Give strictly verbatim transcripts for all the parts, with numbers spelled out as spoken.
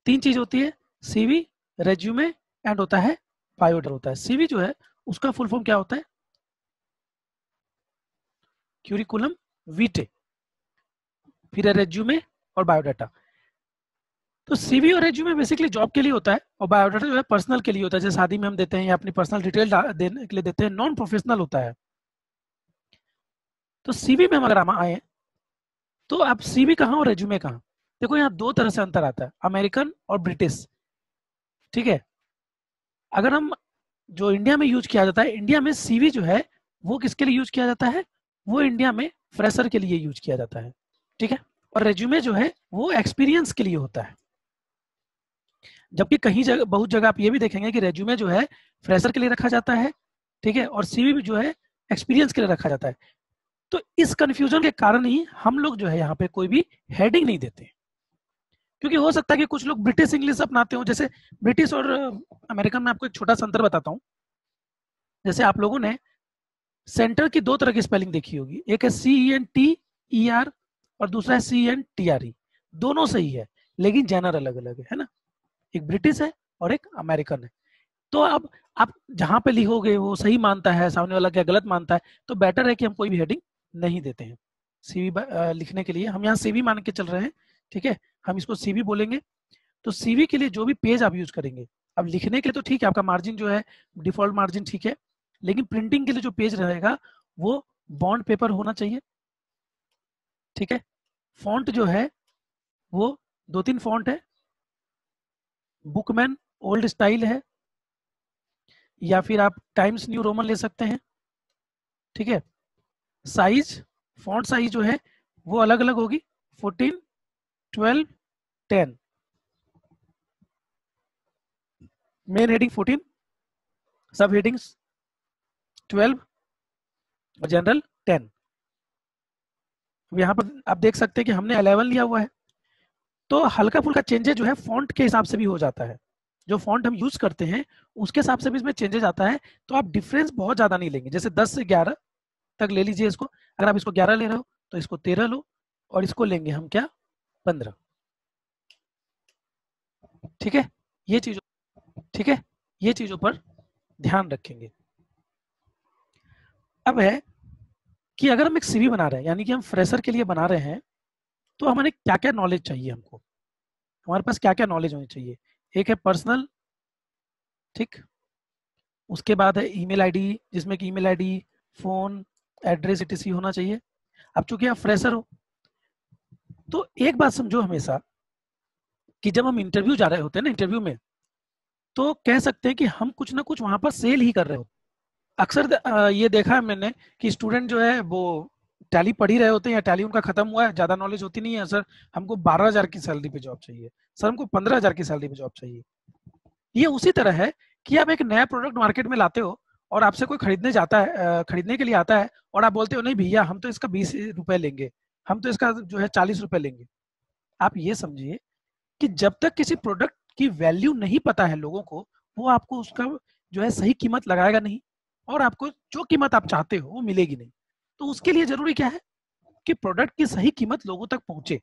तीन चीज होती है, सीवी, रेज्यूमे एंड होता है बायोडाटा होता है। सीवी जो है उसका फुल फॉर्म क्या होता है? Curriculum vitae. फिर है रेज्यूमे और बायोडाटा। तो सीवी और रेज्यूमे बेसिकली जॉब के लिए होता है, और बायोडाटा जो है पर्सनल के लिए होता है, जैसे शादी में हम देते हैं या अपनी पर्सनल डिटेल देने के लिए देते हैं, नॉन प्रोफेशनल होता है। तो सीवी में हम अगर हम आए तो आप सीवी कहाँ और रेज्यूमे कहाँ? देखो यहाँ दो तरह से अंतर आता है, अमेरिकन और ब्रिटिश। ठीक है, अगर हम जो इंडिया में यूज किया जाता है, इंडिया में सीवी जो है वो किसके लिए यूज किया जाता है? वो इंडिया में फ्रेशर के लिए यूज किया जाता है। ठीक है, और रेज्यूमे जो है वो एक्सपीरियंस के लिए होता है। जबकि कहीं जगह, बहुत जगह आप ये भी देखेंगे कि रेज्यूमे जो है फ्रेशर के लिए रखा जाता है, ठीक है, और सीवी भी जो है एक्सपीरियंस के लिए रखा जाता है। तो इस कंफ्यूजन के कारण ही हम लोग जो है यहाँ पे कोई भी हेडिंग नहीं देते, क्योंकि हो सकता है कि कुछ लोग ब्रिटिश इंग्लिश अपनाते हो। जैसे ब्रिटिश और अमेरिकन में आपको एक छोटा सा अंतर बताता हूँ। जैसे आप लोगों ने सेंटर की दो तरह की स्पेलिंग देखी होगी, एक है C E N T E R और दूसरा है C N T R E. दोनों सही है, लेकिन जनर अलग अलग है, है ना? एक ब्रिटिश है और एक अमेरिकन है। तो अब आप जहां पे लिखोगे वो सही मानता है, सामने वाला क्या गलत मानता है, तो बेटर है कि हम कोई भी हेडिंग नहीं देते हैं सीवी लिखने के लिए। हम यहाँ सीवी मान के चल रहे हैं, ठीक है, हम इसको सीवी बोलेंगे। तो सीवी के लिए जो भी पेज आप यूज करेंगे, अब लिखने के लिए तो ठीक है, आपका मार्जिन जो है डिफॉल्ट मार्जिन ठीक है, लेकिन प्रिंटिंग के लिए जो पेज रहेगा वो बॉन्ड पेपर होना चाहिए। ठीक है, फॉन्ट जो है वो दो तीन फॉन्ट है, बुकमैन ओल्ड स्टाइल है, या फिर आप टाइम्स न्यू रोमन ले सकते हैं। ठीक है, साइज, फॉन्ट साइज जो है वो अलग अलग होगी, fourteen, twelve, ten. Main heading fourteen, sub headings twelve और जनरल टेन। यहाँ पर आप देख सकते हैं कि हमने इलेवन लिया हुआ है। तो हल्का फुल्का चेंजेस जो है फॉन्ट के हिसाब से भी हो जाता है, जो फॉन्ट हम यूज करते हैं उसके हिसाब से भी इसमें चेंजेस आता है। तो आप डिफरेंस बहुत ज्यादा नहीं लेंगे, जैसे दस से ग्यारह तक ले लीजिए इसको। अगर आप इसको ग्यारह ले रहे हो तो इसको तेरह लो, और इसको लेंगे हम क्या, पंद्रह। ठीक है, ये चीजों ठीक है, ये चीजों पर ध्यान रखेंगे। अब है कि अगर हम एक सीवी बना रहे हैं, यानी कि हम फ्रेशर के लिए बना रहे हैं, तो हमारे क्या क्या नॉलेज चाहिए, हमको हमारे पास क्या क्या नॉलेज होनी चाहिए। एक है पर्सनल, ठीक, उसके बाद है ईमेल आईडी, जिसमें कि email ID, phone, address etc होना चाहिए। अब चूंकि आप फ्रेशर हो, तो एक बात समझो हमेशा कि जब हम इंटरव्यू जा रहे होते हैं ना, इंटरव्यू में तो कह सकते हैं कि हम कुछ ना कुछ वहां पर सेल ही कर रहे होते हैं। अक्सर अ, ये देखा है मैंने कि स्टूडेंट जो है वो टैली पढ़ ही रहे होते हैं, या टैली उनका खत्म हुआ है, ज्यादा नॉलेज होती नहीं है। सर हमको बारह हजार की सैलरी पे जॉब चाहिए, सर हमको पंद्रह हजार की सैलरी पे जॉब चाहिए। ये उसी तरह है कि आप एक नया प्रोडक्ट मार्केट में लाते हो, और आपसे कोई खरीदने जाता है, अ, खरीदने के लिए आता है, और आप बोलते हो नहीं भैया हम तो इसका बीस रुपए लेंगे, हम तो इसका जो है चालीस रुपए लेंगे। आप ये समझिए कि जब तक किसी प्रोडक्ट की वैल्यू नहीं पता है लोगों को, वो आपको उसका जो है सही कीमत लगाएगा नहीं, और आपको जो कीमत आप चाहते हो वो मिलेगी नहीं। तो उसके लिए जरूरी क्या है कि प्रोडक्ट की सही कीमत लोगों तक पहुंचे।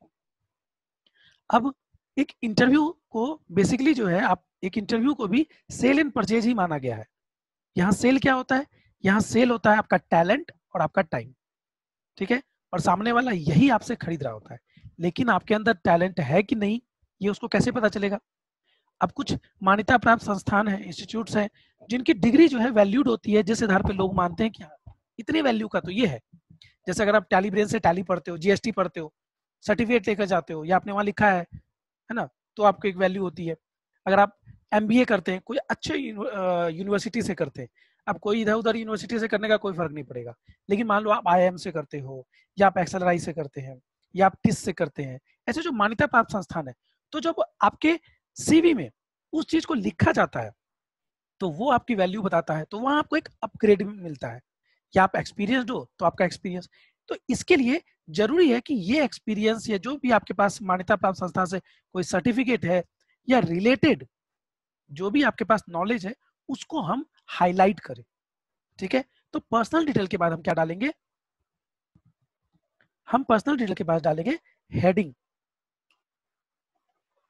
अब एक इंटरव्यू को बेसिकली जो है, आप एक इंटरव्यू को भी सेल एंड परचेज ही माना गया है। यहाँ सेल क्या होता है? यहाँ सेल होता है आपका टैलेंट और आपका टाइम। ठीक है, और सामने वाला यही आपसे खरीद रहा होता है, लेकिन आपके अंदर टैलेंट है कि नहीं, ये उसको कैसे पता चलेगा? अब कुछ मान्यता प्राप्त संस्थान हैं, इंस्टीट्यूट्स हैं, जिनकी डिग्री जो है वैल्यूड होती है, जिस आधार पे लोग मानते हैं कि हाँ इतनी वैल्यू का तो ये है। जैसे अगर आप टैली ब्रेन से टैली पढ़ते हो, जीएसटी पढ़ते हो, सर्टिफिकेट लेकर जाते हो, या आपने वहां लिखा है है ना, तो आपको एक वैल्यू होती है। अगर आप एमबीए करते हैं, कोई अच्छे यूनिवर्सिटी से करते हैं, अब कोई इधर उधर यूनिवर्सिटी से करने का कोई फर्क नहीं पड़ेगा, लेकिन मान लो आप आईआईएम से करते हो, या आप एक्सएलआई से करते हैं, या आप टिस से करते हैं, ऐसे जो मान्यता प्राप्त संस्थान है, तो जब आपके सीवी में उस चीज को लिखा जाता है तो वो आपकी वैल्यू बताता है, तो वहां आपको एक अपग्रेड मिलता है। या आप एक्सपीरियंसड हो तो आपका एक्सपीरियंस। तो इसके लिए जरूरी है कि ये एक्सपीरियंस, या जो भी आपके पास मान्यता प्राप्त संस्था से कोई सर्टिफिकेट है, या रिलेटेड जो भी आपके पास नॉलेज है, उसको हम हाईलाइट करें। ठीक है, तो पर्सनल डिटेल के बाद हम क्या डालेंगे? हम पर्सनल डिटेल के बाद डालेंगे हेडिंग।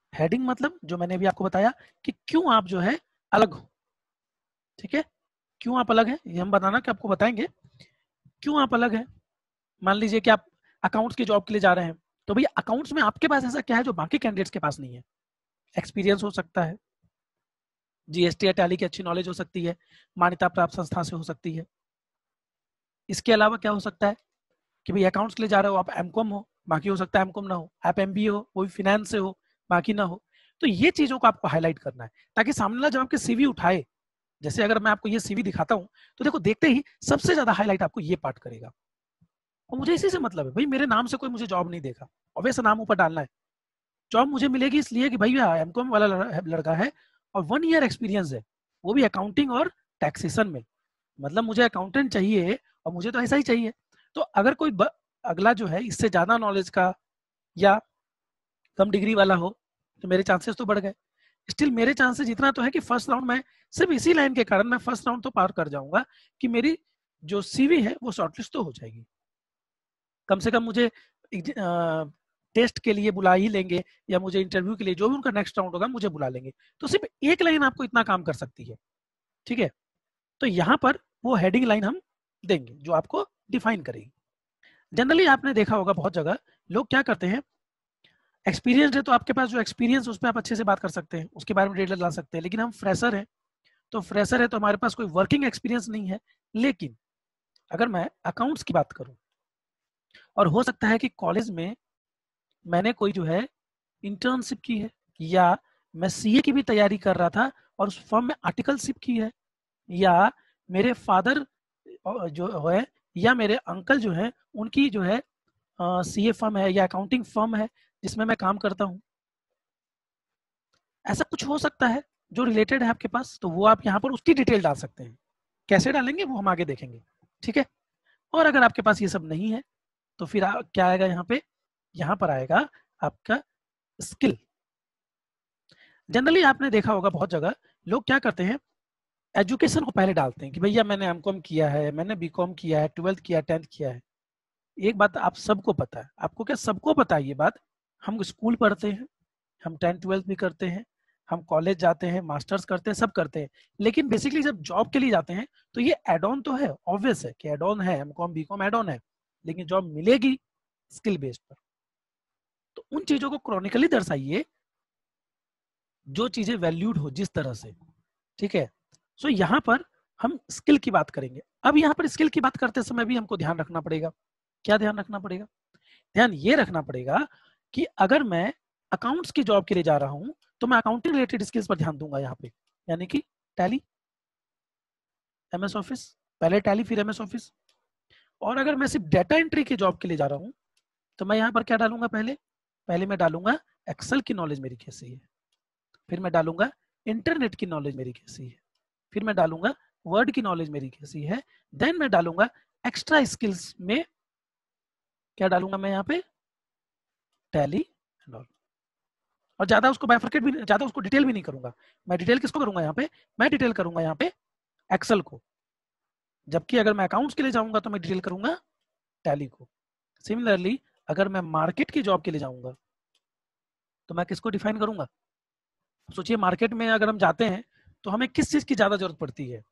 हेडिंग मतलब जो मैंने अभी आपको बताया कि क्यों आप जो है अलग हो, ठीक है, क्यों आप अलग हैं ये हम बताना कि आपको बताएंगे क्यों आप अलग हैं। मान लीजिए कि आप अकाउंट्स की जॉब के लिए जा रहे हैं, तो भैया अकाउंट्स में आपके पास ऐसा क्या है जो बाकी कैंडिडेट्स के पास नहीं है। एक्सपीरियंस हो सकता है, जीएसटी या टैली की अच्छी नॉलेज हो सकती है, मान्यता प्राप्त संस्था से हो सकती है। इसके अलावा क्या हो सकता है कि भाई अकाउंट्स के लिए जा रहे हो आप एमकॉम हो, बाकी हो सकता है एमकॉम ना हो, आप एमबीए हो, वो भी फिनेंस से हो, बाकी ना हो। तो ये चीजों को आपको हाईलाइट करना है ताकि सामने वाला जब आपके सीवी उठाए, जैसे अगर मैं आपको ये सीवी दिखाता हूँ तो देखो देखते ही सबसे ज्यादा हाईलाइट आपको ये पार्ट करेगा। और मुझे इसी से मतलब है, भाई मेरे नाम से कोई मुझे जॉब नहीं देगा और वैसे नाम ऊपर डालना है। जॉब मुझे मिलेगी इसलिए कि भैया एमकॉम वाला लड़का है और वन ईयर एक्सपीरियंस है, वो भी अकाउंटिंग और टैक्सेशन में। मतलब मुझे अकाउंटेंट चाहिए और मुझे तो ऐसा ही चाहिए। तो अगर कोई ब, अगला जो है इससे ज्यादा नॉलेज का या कम डिग्री वाला हो तो मेरे चांसेस तो बढ़ गए। स्टिल मेरे चांसेस इतना तो है कि फर्स्ट राउंड में सिर्फ इसी लाइन के कारण मैं फर्स्ट राउंड तो पार कर जाऊंगा कि मेरी जो सीवी है वो शॉर्टलिस्ट तो हो जाएगी। कम से कम मुझे टेस्ट के लिए बुला ही लेंगे या मुझे इंटरव्यू के लिए जो भी उनका नेक्स्ट राउंड होगा मुझे बुला लेंगे। तो सिर्फ एक लाइन आपको इतना काम कर सकती है, ठीक है। तो यहाँ पर वो हेडिंग लाइन हम देंगे जो आपको डिफाइन करेगी। जनरली आपने देखा होगा बहुत जगह लोग क्या करते हैं, एक्सपीरियंस है तो आपके पास जो एक्सपीरियंस उस पर आप अच्छे से बात कर सकते हैं, उसके बारे में डिटेल ला सकते हैं। लेकिन हम फ्रेशर हैं तो फ्रेशर है तो हमारे पास कोई वर्किंग एक्सपीरियंस नहीं है। लेकिन अगर मैं अकाउंट्स की बात करूं और हो सकता है कि कॉलेज में मैंने कोई जो है इंटर्नशिप की है, या मैं सीए की भी तैयारी कर रहा था और उस फर्म में आर्टिकलशिप की है, या मेरे फादर जो है या मेरे अंकल जो है उनकी जो है सीए फर्म है या अकाउंटिंग फर्म है जिसमें मैं काम करता हूँ। ऐसा कुछ हो सकता है जो रिलेटेड है आपके पास, तो वो आप यहाँ पर उसकी डिटेल डाल सकते हैं। कैसे डालेंगे वो हम आगे देखेंगे, ठीक है। और अगर आपके पास ये सब नहीं है तो फिर आ, क्या आएगा यहाँ पे, यहाँ पर आएगा आपका स्किल। जनरली आपने देखा होगा बहुत जगह लोग क्या करते हैं, एजुकेशन को पहले डालते हैं कि भैया मैंने एमकॉम किया है, मैंने बीकॉम किया है, ट्वेल्थ किया, टेंथ किया है। एक बात आप सबको पता है, आपको क्या सबको पता है ये बात, हम स्कूल पढ़ते हैं, हम टेंथ ट्वेल्थ भी करते हैं, हम कॉलेज जाते हैं, मास्टर्स करते हैं, सब करते हैं। लेकिन बेसिकली जब जॉब के लिए जाते हैं तो ये एड ऑन तो है, ऑब्वियस है कि एड ऑन है, एमकॉम बीकॉम एड ऑन है, लेकिन जॉब मिलेगी स्किल बेस्ड पर। तो उन चीजों को क्रॉनिकली दर्शाइए जो चीजें वैल्यूड हो जिस तरह से, ठीक है। सो so, यहाँ पर हम स्किल की बात करेंगे। अब यहाँ पर स्किल की बात करते समय भी हमको ध्यान रखना पड़ेगा। क्या ध्यान रखना पड़ेगा? ध्यान ये रखना पड़ेगा कि अगर मैं अकाउंट्स की जॉब के लिए जा रहा हूं तो मैं अकाउंटिंग रिलेटेड स्किल्स पर ध्यान दूंगा यहाँ पे, यानी कि टैली, एमएस ऑफिस, पहले टैली फिर एमएस ऑफिस। और अगर मैं सिर्फ डेटा एंट्री की जॉब के लिए जा रहा हूँ तो मैं यहाँ पर क्या डालूंगा, पहले पहले मैं डालूंगा एक्सेल की नॉलेज मेरी कैसी है, फिर मैं डालूंगा इंटरनेट की नॉलेज मेरी कैसी है, फिर मैं डालूंगा वर्ड की नॉलेज मेरी कैसी है, देन मैं डालूंगा एक्स्ट्रा स्किल्स में क्या डालूंगा मैं यहाँ पे, टैली एंड ऑल। और ज्यादा उसको बाइफरकेट भी, ज्यादा उसको डिटेल भी नहीं करूंगा। मैं डिटेल किसको करूंगा यहाँ पे, मैं डिटेल करूंगा यहाँ पे एक्सेल को, जबकि अगर मैं अकाउंट्स के लिए जाऊंगा तो मैं डिटेल करूंगा टैली को। सिमिलरली अगर मैं मार्केट की जॉब के लिए जाऊंगा तो मैं किसको डिफाइन करूंगा। सोचिए मार्केट में अगर हम जाते हैं तो हमें किस चीज की ज्यादा जरूरत पड़ती है,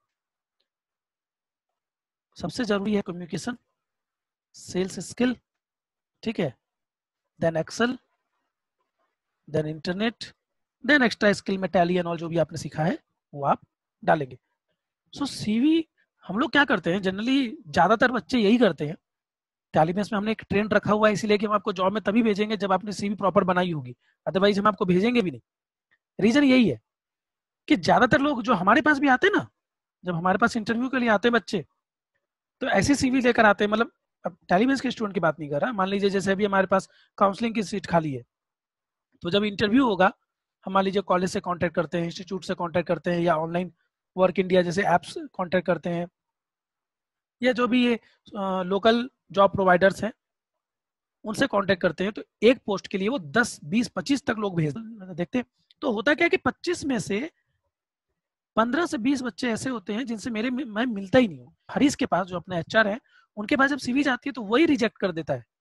सबसे जरूरी है कम्युनिकेशन, सेल्स स्किल, ठीक है, then Excel, then internet, then extra skill में टैली एंड ऑल जो भी आपने सीखा है वो आप डालेंगे। सो so, सीवी हम लोग क्या करते हैं, जनरली ज्यादातर बच्चे यही करते हैं। टैली में हमने एक ट्रेंड रखा हुआ है इसीलिए कि हम आपको जॉब में तभी भेजेंगे जब आपने सीवी प्रॉपर बनाई होगी, अदरवाइज हम आपको भेजेंगे भी नहीं। रीजन यही है कि ज्यादातर लोग जो हमारे पास भी आते हैं ना, जब हमारे पास इंटरव्यू के लिए आते हैं बच्चे, तो ऐसी सीवी लेकर आते हैं। मतलब अब टैली बेस के स्टूडेंट की बात नहीं कर रहा, मान लीजिए जैसे अभी हमारे पास काउंसलिंग की सीट खाली है, तो जब इंटरव्यू होगा हम मान लीजिए कॉलेज से कांटेक्ट करते हैं, इंस्टीट्यूट से कांटेक्ट करते हैं, या ऑनलाइन वर्क इंडिया जैसे ऐप्स कांटेक्ट करते हैं, या जो भी ये लोकल जॉब प्रोवाइडर्स हैं उनसे कांटेक्ट करते हैं, तो एक पोस्ट के लिए वो दस बीस पच्चीस तक लोग भेज देखते हैं। तो होता क्या है कि पच्चीस में से पंद्रह से बीस बच्चे ऐसे होते हैं जिनसे मेरे मैं मिलता ही नहीं हूँ। हरीश के पास जो अपने एचआर है उनके पास जब सीवी जाती है तो वही रिजेक्ट कर देता है,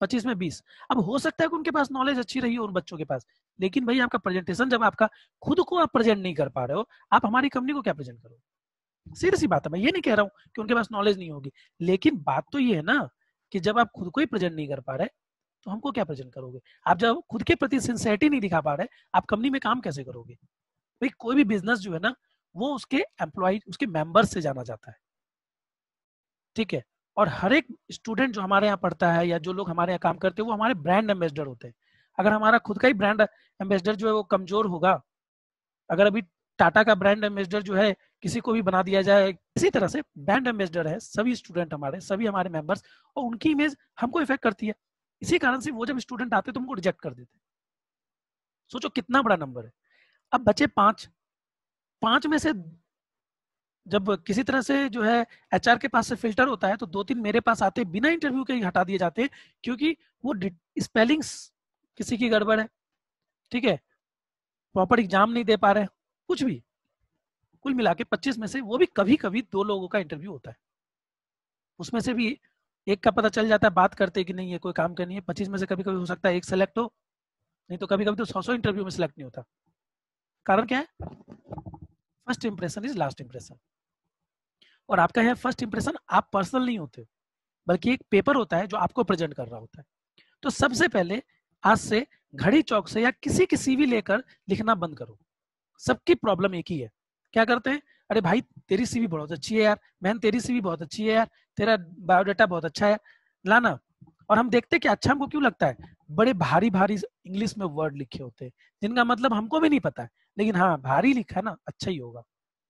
पच्चीस में बीस। अब हो सकता है कि उनके पास नॉलेज अच्छी रही हो उन बच्चों के पास, लेकिन भाई आपका प्रेजेंटेशन जब आपका खुद को आप प्रेजेंट नहीं कर पा रहे हो, आप हमारी कंपनी को क्या प्रेजेंट करोगे? सीधी सी बात है, मैं ये नहीं कह रहा हूँ कि उनके पास नॉलेज नहीं होगी, लेकिन बात तो ये है ना कि जब आप खुद को ही प्रेजेंट नहीं कर पा रहे तो हमको क्या प्रेजेंट करोगे? आप जब खुद के प्रति सिंसियरिटी नहीं दिखा पा रहे, आप कंपनी में काम कैसे करोगे? भाई कोई भी बिजनेस जो है ना, वो उसके एम्प्लॉय, उसके मेंबर्स से जाना जाता है, ठीक है? और हर एक स्टूडेंट जो हमारे यहाँ पढ़ता है या जो लोग हमारे यहाँ काम करते हैं, वो हमारे ब्रांड एम्बेसडर होते हैं। अगर हमारा खुद का ही ब्रांड एम्बेसडर जो है वो कमजोर होगा, अगर अभी टाटा का ब्रांड एम्बेसडर जो है किसी को भी बना दिया जाए, इसी तरह से ब्रांड एम्बेसडर है सभी स्टूडेंट हमारे, सभी हमारे मेंबर्स, और उनकी इमेज हमको इफेक्ट करती है। इसी कारण से वो जब स्टूडेंट आते हैं तो हमको रिजेक्ट कर देते हैं। सोचो कितना बड़ा नंबर है। अब बचे पांच, पांच में से जब किसी तरह से जो है एचआर के पास से फिल्टर होता है, तो दो तीन मेरे पास आते बिना इंटरव्यू के ही हटा दिए जाते हैं, क्योंकि वो स्पेलिंग्स किसी की गड़बड़ है, ठीक है, प्रॉपर एग्जाम नहीं दे पा रहे, कुछ भी। कुल मिला के पच्चीस में से वो भी कभी कभी दो लोगों का इंटरव्यू होता है, उसमें से भी एक का पता चल जाता है बात करते कि नहीं ये कोई काम करनी है। पच्चीस में से कभी कभी हो सकता है एक सेलेक्ट हो, नहीं तो कभी कभी तो सौ सौ इंटरव्यू में सिलेक्ट नहीं होता। कारण क्या है? First impression is last impression. और आपका है फर्स्ट इंप्रेशन, आप पर्सनल नहीं होते, बल्कि एक पेपर होता है जो आपको प्रेजेंट कर रहा होता है। तो सबसे पहले आज से घड़ी चौक से या किसी की सीवी लेकर लिखना बंद करो। सबकी प्रॉब्लम एक ही है, क्या करते हैं? अरे भाई तेरी सीवी बहुत अच्छी है यार, मैन तेरी सीवी बहुत अच्छी है यार, तेरा बायोडाटा बहुत अच्छा है, लाना। और हम देखते हैं कि अच्छा हमको क्यों लगता है, बड़े भारी भारी इंग्लिश में वर्ड लिखे होते हैं जिनका मतलब हमको भी नहीं पता है, लेकिन हाँ भारी लिखा है ना, अच्छा ही होगा।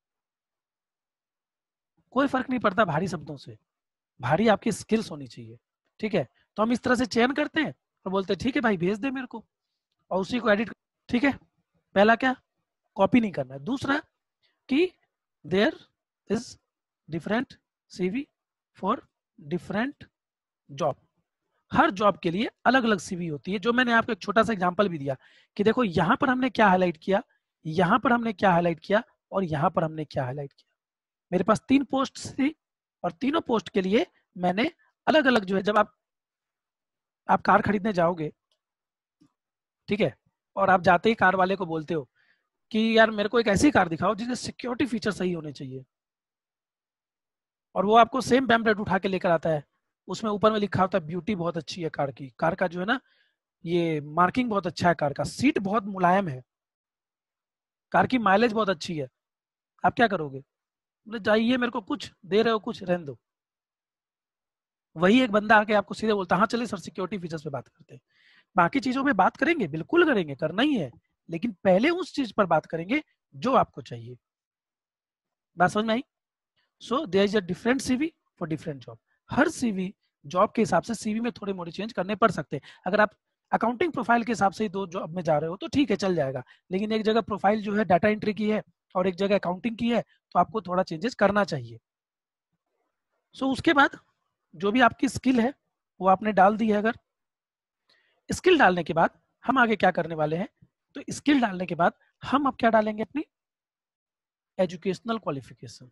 कोई फर्क नहीं पड़ता भारी शब्दों से, भारी आपकी स्किल्स होनी चाहिए, ठीक है? तो हम इस तरह से चयन करते हैं और बोलते हैं ठीक है भाई भेज दे मेरे को, और उसी को एडिट, ठीक है? पहला क्या, कॉपी नहीं करना है। दूसरा कि there is different CV for different job. हर जॉब के लिए अलग अलग सीवी होती है, जो मैंने आपको एक छोटा सा एग्जांपल भी दिया कि देखो यहाँ पर हमने क्या हाईलाइट किया, यहाँ पर हमने क्या हाईलाइट किया, और यहाँ पर हमने क्या हाईलाइट किया। मेरे पास तीन पोस्ट थी, और तीनों पोस्ट के लिए मैंने अलग अलग जो है, जब आप आप कार खरीदने जाओगे, ठीक है, और आप जाते ही कार वाले को बोलते हो कि यार मेरे को एक ऐसी कार दिखाओ जिसके सिक्योरिटी फीचर सही होने चाहिए, और वो आपको सेम पैम्पलेट उठा के लेकर आता है, उसमें ऊपर में लिखा होता है ब्यूटी बहुत अच्छी है कार की, कार का जो है ना ये मार्किंग बहुत अच्छा है, कार का सीट बहुत मुलायम है, कार की माइलेज बहुत अच्छी है। आप क्या करोगे? बोले जाइए मेरे को कुछ दे रहे हो, कुछ रहने दो। वही एक बंदा आके आपको सीधे बोलता हाँ चलिए सर सिक्योरिटी फीचर्स पे बात करते हैं। बाकी चीजों पे बात करेंगे, बिल्कुल करेंगे, करना ही है, लेकिन पहले उस चीज पर बात करेंगे जो आपको चाहिए। बात समझ में आई? So there is a different CV for different job. हर सीवी जॉब के हिसाब से सीवी में थोड़े मोड़े चेंज करने पड़ सकते हैं। अगर आप अकाउंटिंग प्रोफाइल के हिसाब से ही दो जॉब में जा रहे हो तो ठीक है चल जाएगा, लेकिन एक जगह प्रोफाइल जो है डाटा एंट्री की है और एक जगह अकाउंटिंग की है, तो आपको थोड़ा चेंजेस करना चाहिए। सो so, उसके बाद जो भी आपकी स्किल है वो आपने डाल दी है। अगर स्किल डालने के बाद हम आगे क्या करने वाले हैं, तो स्किल डालने के बाद हम अब क्या डालेंगे, अपनी एजुकेशनल क्वालिफिकेशन।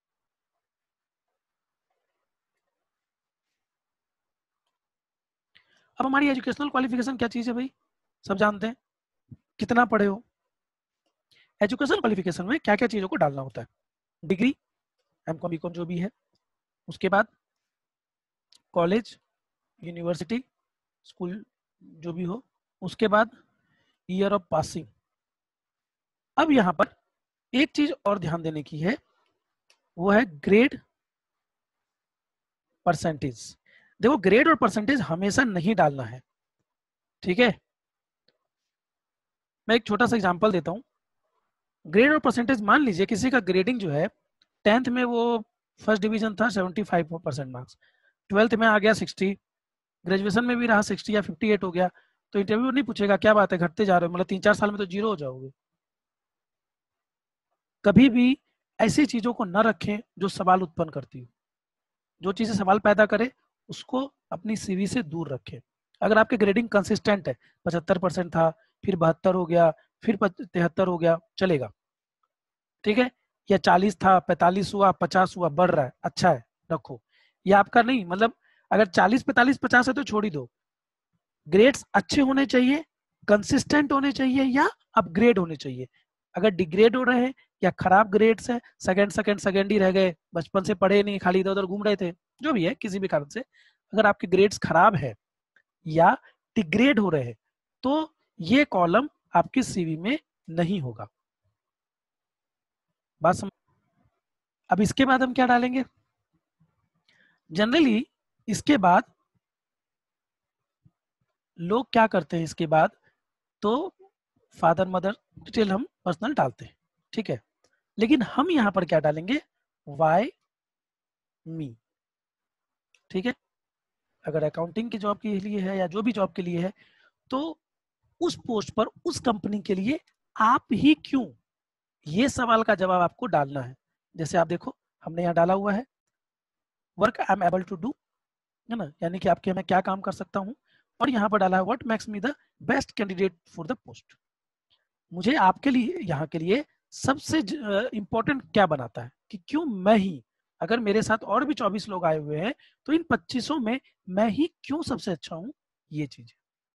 अब हमारी एजुकेशनल क्वालिफिकेशन क्या चीज है भाई, सब जानते हैं, कितना पढ़े हो। एजुकेशनल क्वालिफिकेशन में क्या क्या चीजों को डालना होता है? Degree, M Com B Com जो भी है, उसके बाद कॉलेज, यूनिवर्सिटी, स्कूल जो भी हो, उसके बाद ईयर ऑफ पासिंग। अब यहाँ पर एक चीज और ध्यान देने की है, वो है ग्रेड, परसेंटेज। देखो ग्रेड और परसेंटेज हमेशा नहीं डालना है, ठीक है? मैं एक छोटा सा एग्जांपल देता हूँ। ग्रेड और परसेंटेज, मान लीजिए किसी का ग्रेडिंग जो है टेंथ में वो फर्स्ट डिवीजन था seventy five percent marks, twelfth में आ गया सिक्सटी, ग्रेजुएशन में भी रहा सिक्सटी या फिफ्टी एट हो गया, तो इंटरव्यू नहीं पूछेगा क्या बात है घटते जा रहे हो, मतलब तीन चार साल में तो जीरो हो जाओगे। कभी भी ऐसी चीजों को न रखें जो सवाल उत्पन्न करती हो, जो चीजें सवाल पैदा करे उसको अपनी सीवी से दूर रखें। अगर आपके ग्रेडिंग कंसिस्टेंट है, पचहत्तर परसेंट था, फिर बहत्तर हो गया, फिर तिहत्तर हो गया, चलेगा, ठीक है? या चालीस था, पैंतालीस हुआ, पचास हुआ, बढ़ रहा है, अच्छा है, रखो। या आपका नहीं, मतलब अगर चालीस पैंतालीस पचास है तो छोड़ ही दो, ग्रेड्स अच्छे होने चाहिए, कंसिस्टेंट होने चाहिए, या अपग्रेड होने चाहिए। अगर डिग्रेड हो रहे हैं या खराब ग्रेड्स है, सेकंड सेकंड सेकंड ही रह गए, बचपन से पढ़े नहीं, खाली इधर उधर घूम रहे थे, जो भी है किसी भी कारण से, अगर आपके ग्रेड्स खराब है या डिग्रेड हो रहे हैं, तो ये कॉलम आपकी सीवी में नहीं होगा। बात समझ। अब इसके बाद हम क्या डालेंगे? जनरली इसके बाद लोग क्या करते हैं, इसके बाद तो फादर मदर डिटेल हम पर्सनल डालते हैं, ठीक है। लेकिन हम यहां पर क्या डालेंगे? वाई मी, ठीक है। अगर अकाउंटिंग की जॉब के लिए है या जो भी जॉब के लिए है, तो उस पोस्ट पर उस कंपनी के लिए आप ही क्यों, ये सवाल का जवाब आपको डालना है। जैसे आप देखो, हमने यहाँ डाला हुआ है work I am able to do, है ना, यानी कि आपके मैं क्या काम कर सकता हूँ। और यहाँ पर डाला है what makes me the best candidate for the post. मुझे आपके लिए, यहाँ के लिए सबसे इंपॉर्टेंट क्या बनाता है, कि क्यों मैं ही, अगर मेरे साथ और भी चौबीस लोग आए हुए हैं, तो इन पच्चीसों में मैं ही क्यों सबसे अच्छा हूँ, ये चीज।